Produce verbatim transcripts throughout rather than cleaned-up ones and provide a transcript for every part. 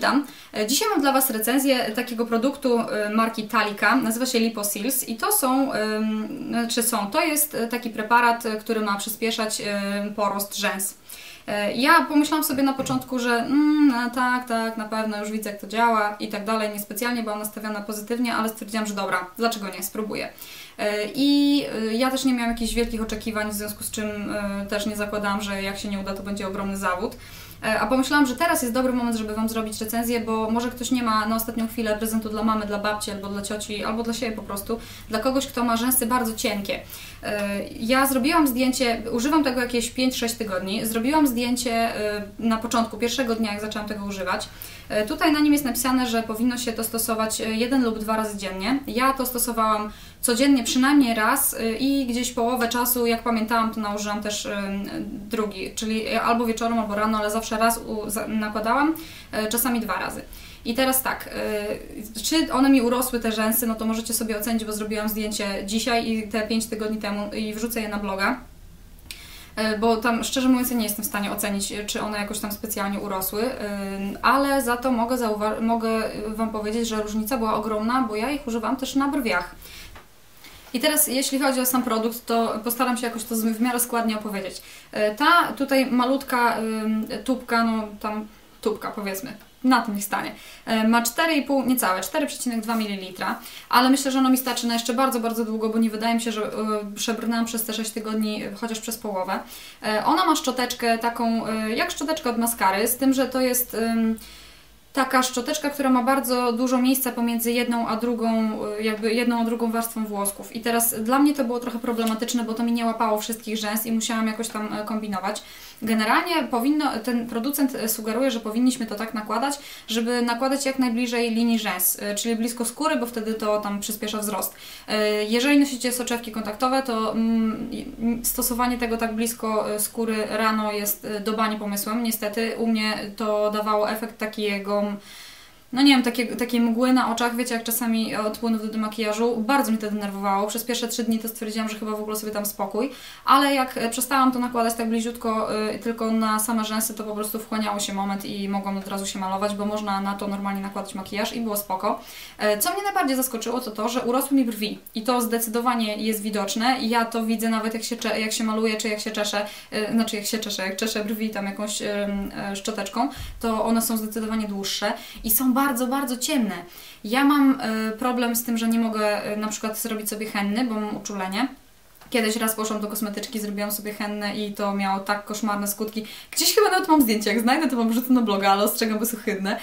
Witam! Dzisiaj mam dla Was recenzję takiego produktu marki Talika, nazywa się Liposeals i to są, czy są, to jest taki preparat, który ma przyspieszać porost rzęs. Ja pomyślałam sobie na początku, że mm, no tak, tak, na pewno już widzę jak to działa i tak dalej, niespecjalnie byłam nastawiona pozytywnie, ale stwierdziłam, że dobra, dlaczego nie, spróbuję. I ja też nie miałam jakichś wielkich oczekiwań, w związku z czym też nie zakładałam, że jak się nie uda, to będzie ogromny zawód. A pomyślałam, że teraz jest dobry moment, żeby Wam zrobić recenzję, bo może ktoś nie ma na ostatnią chwilę prezentu dla mamy, dla babci, albo dla cioci, albo dla siebie po prostu, dla kogoś, kto ma rzęsy bardzo cienkie. Ja zrobiłam zdjęcie, używam tego jakieś pięć sześć tygodni, zrobiłam zdjęcie na początku, pierwszego dnia, jak zaczęłam tego używać. Tutaj na nim jest napisane, że powinno się to stosować jeden lub dwa razy dziennie. Ja to stosowałam codziennie przynajmniej raz i gdzieś połowę czasu, jak pamiętałam, to nałożyłam też drugi, czyli albo wieczorem, albo rano, ale zawsze raz nakładałam, czasami dwa razy. I teraz tak, czy one mi urosły te rzęsy, no to możecie sobie ocenić, bo zrobiłam zdjęcie dzisiaj i te pięć tygodni temu i wrzucę je na bloga. Bo tam szczerze mówiąc nie jestem w stanie ocenić, czy one jakoś tam specjalnie urosły, ale za to mogę, mogę Wam powiedzieć, że różnica była ogromna, bo ja ich używam też na brwiach. I teraz jeśli chodzi o sam produkt, to postaram się jakoś to w miarę składnie opowiedzieć. Ta tutaj malutka tubka, no tam tubka powiedzmy, na tym niech stanie, ma cztery i pół, niecałe, cztery przecinek dwa mililitra, ale myślę, że ono mi starczy na jeszcze bardzo, bardzo długo, bo nie wydaje mi się, że przebrnęłam przez te sześć tygodni chociaż przez połowę. Ona ma szczoteczkę taką, jak szczoteczka od maskary, z tym, że to jest taka szczoteczka, która ma bardzo dużo miejsca pomiędzy jedną a drugą, jakby jedną a drugą warstwą włosków. I teraz dla mnie to było trochę problematyczne, bo to mi nie łapało wszystkich rzęs i musiałam jakoś tam kombinować. Generalnie powinno, ten producent sugeruje, że powinniśmy to tak nakładać, żeby nakładać jak najbliżej linii rzęs, czyli blisko skóry, bo wtedy to tam przyspiesza wzrost. Jeżeli nosicie soczewki kontaktowe, to stosowanie tego tak blisko skóry rano jest do bani pomysłem. Niestety u mnie to dawało efekt takiego, no nie wiem, takie, takiej mgły na oczach, wiecie, jak czasami od płynów do demakijażu. Bardzo mnie to denerwowało. Przez pierwsze trzy dni to stwierdziłam, że chyba w ogóle sobie tam spokój. Ale jak przestałam to nakładać tak bliziutko, yy, tylko na same rzęsy, to po prostu wchłaniało się moment i mogłam od razu się malować, bo można na to normalnie nakładać makijaż i było spoko. Yy, co mnie najbardziej zaskoczyło, to to, że urosły mi brwi. I to zdecydowanie jest widoczne. I ja to widzę nawet jak się, jak się maluje, czy jak się czeszę, yy, znaczy jak się czeszę, jak czeszę brwi tam jakąś yy, yy, szczoteczką, to one są zdecydowanie dłuższe i są bardzo bardzo, bardzo ciemne. Ja mam y, problem z tym, że nie mogę y, na przykład zrobić sobie henny, bo mam uczulenie. Kiedyś raz poszłam do kosmetyczki, zrobiłam sobie hennę i to miało tak koszmarne skutki. Gdzieś chyba nawet mam zdjęcie, jak znajdę, to Wam wrzucę na bloga, ale ostrzegam, bo są ohydne.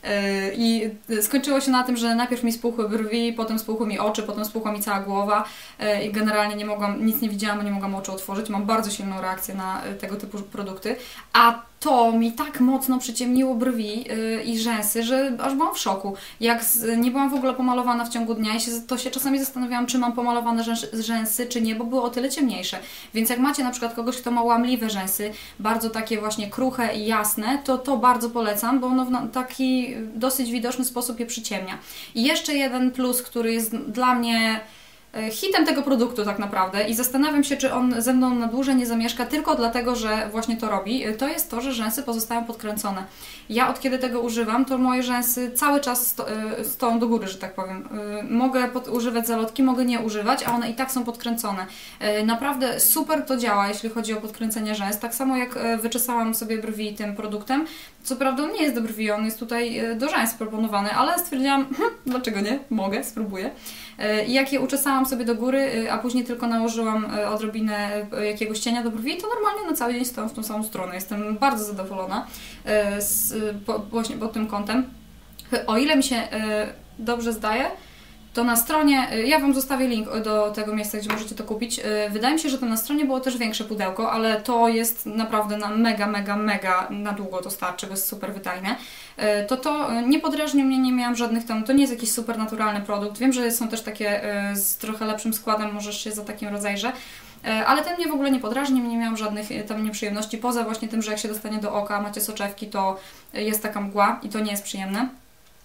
I skończyło się na tym, że najpierw mi spuchły brwi, potem spuchły mi oczy, potem spuchła mi cała głowa i generalnie nie mogłam, nic nie widziałam, bo nie mogłam oczu otworzyć. Mam bardzo silną reakcję na tego typu produkty, a to mi tak mocno przyciemniło brwi i rzęsy, że aż byłam w szoku. Jak z, nie byłam w ogóle pomalowana w ciągu dnia i się, to się czasami zastanawiałam, czy mam pomalowane rzęs, rzęsy, czy nie, bo były o tyle ciemniejsze. Więc jak macie na przykład kogoś, kto ma łamliwe rzęsy, bardzo takie właśnie kruche i jasne, to to bardzo polecam, bo ono w taki dosyć widoczny sposób je przyciemnia. I jeszcze jeden plus, który jest dla mnie hitem tego produktu tak naprawdę i zastanawiam się, czy on ze mną na dłużej nie zamieszka tylko dlatego, że właśnie to robi, to jest to, że rzęsy pozostają podkręcone. Ja od kiedy tego używam, to moje rzęsy cały czas sto, stoją do góry, że tak powiem. Mogę pod, używać zalotki, mogę nie używać, a one i tak są podkręcone. Naprawdę super to działa, jeśli chodzi o podkręcenie rzęs. Tak samo jak wyczesałam sobie brwi tym produktem. Co prawda on nie jest do brwi, on jest tutaj do rzęs proponowany, ale stwierdziłam, hm, dlaczego nie? Mogę, spróbuję. I jak je uczesałam sobie do góry, a później tylko nałożyłam odrobinę jakiegoś cienia do brwi, to normalnie na cały dzień stoją w tą samą stronę. Jestem bardzo zadowolona z, po, właśnie pod tym kątem. O ile mi się dobrze zdaje, to na stronie, ja Wam zostawię link do tego miejsca, gdzie możecie to kupić. Wydaje mi się, że to na stronie było też większe pudełko, ale to jest naprawdę na mega, mega, mega na długo to starczy, bo jest super wydajne. To to nie podrażnił mnie, nie miałam żadnych tam, to nie jest jakiś super naturalny produkt. Wiem, że są też takie z trochę lepszym składem, możesz się za takim rozejrzeć. Ale ten mnie w ogóle nie podrażni, nie miałam żadnych tam nieprzyjemności, poza właśnie tym, że jak się dostanie do oka, macie soczewki, to jest taka mgła i to nie jest przyjemne.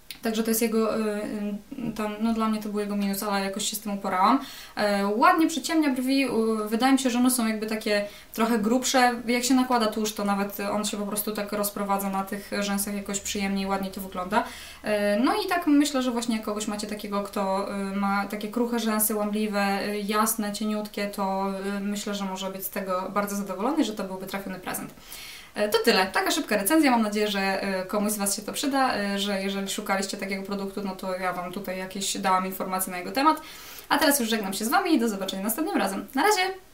Także to jest jego, tam, no dla mnie to był jego minus, ale jakoś się z tym uporałam. Ładnie przyciemnia brwi, wydaje mi się, że one są jakby takie trochę grubsze. Jak się nakłada tłuszcz, to nawet on się po prostu tak rozprowadza na tych rzęsach jakoś przyjemniej, ładniej to wygląda. No i tak myślę, że właśnie jak kogoś macie takiego, kto ma takie kruche rzęsy, łamliwe, jasne, cieniutkie, to myślę, że może być z tego bardzo zadowolony, że to byłby trafiony prezent. To tyle. Taka szybka recenzja. Mam nadzieję, że komuś z Was się to przyda, że jeżeli szukaliście takiego produktu, no to ja Wam tutaj jakieś dałam informacje na jego temat. A teraz już żegnam się z Wami i do zobaczenia następnym razem. Na razie!